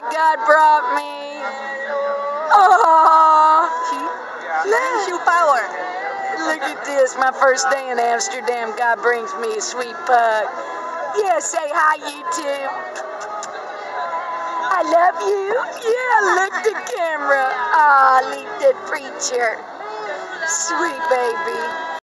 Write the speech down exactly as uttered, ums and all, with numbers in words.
God brought me. Oh, Shoe power. look at this. My first day in Amsterdam. God brings me a sweet pug. Yeah, say hi, YouTube. I love you. Yeah, look at the camera. Ah, leave that preacher. Sweet baby.